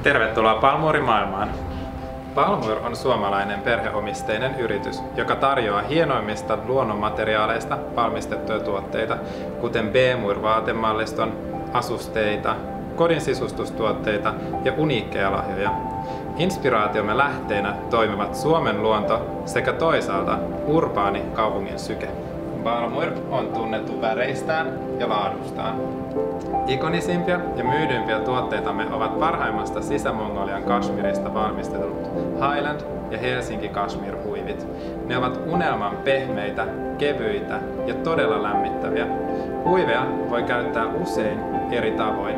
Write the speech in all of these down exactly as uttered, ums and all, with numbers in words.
Tervetuloa Palmuuri-maailmaan! Palmuur on suomalainen perheomisteinen yritys, joka tarjoaa hienoimmista luonnonmateriaaleista valmistettuja tuotteita, kuten B-Muir-vaatemalliston, asusteita, kodin sisustustuotteita ja uniikkeja lahjoja. Inspiraatiomme lähteenä toimivat Suomen luonto sekä toisaalta urbaani kaupungin syke. Palmuur on tunnettu väreistään ja laadustaan. Ikonisimpia ja myydympiä tuotteitamme ovat parhaimmasta Sisä-Mongolian Kashmirista valmistetut Highland ja Helsinki Kashmir huivit. Ne ovat unelman pehmeitä, kevyitä ja todella lämmittäviä. Huiveja voi käyttää usein eri tavoin.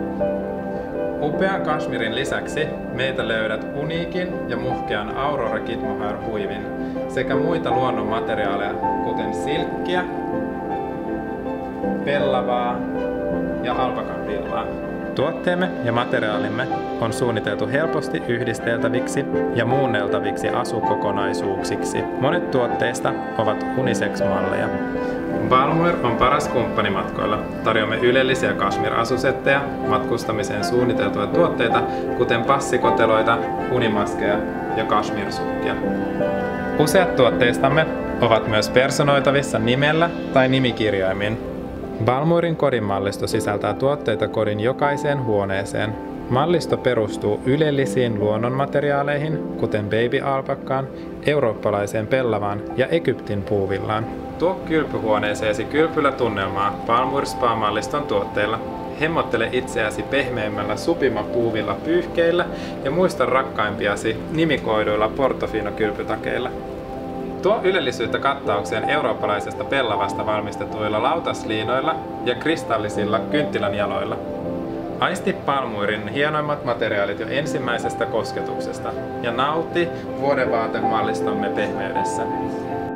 Upean Kashmirin lisäksi meitä löydät uniikin ja muhkean Aurora Kid Mohair huivin sekä muita luonnonmateriaaleja kuten silkkiä, pellavaa ja alpakan villaa. Tuotteemme ja materiaalimme on suunniteltu helposti yhdisteltäviksi ja muunneltaviksi asukokonaisuuksiksi. Monet tuotteista ovat unisex-malleja. Palmuur on paras kumppani matkoilla. Tarjoamme ylellisiä Kashmir-asusetteja, matkustamiseen suunniteltuja tuotteita, kuten passikoteloita, unimaskeja ja Kashmir-sukkia. Useat tuotteistamme ovat myös personoitavissa nimellä tai nimikirjaimin. Palmuurin kodin mallisto sisältää tuotteita kodin jokaiseen huoneeseen. Mallisto perustuu ylellisiin luonnonmateriaaleihin, kuten baby-alpakkaan, eurooppalaiseen pellavaan ja Egyptin puuvillaan. Tuo kylpyhuoneeseesi kylpylätunnelmaa Palmuur Spa-malliston tuotteilla. Hemmottele itseäsi pehmeämmällä supima puuvilla pyyhkeillä ja muista rakkaimpiasi nimikoiduilla Portofino-kylpytakeilla. Tuo ylellisyyttä kattaukseen eurooppalaisesta pellavasta valmistetuilla lautasliinoilla ja kristallisilla kynttilänjaloilla. Aisti Palmuurin hienoimmat materiaalit jo ensimmäisestä kosketuksesta ja nauti vuodenvaatemallistomme pehmeydessä.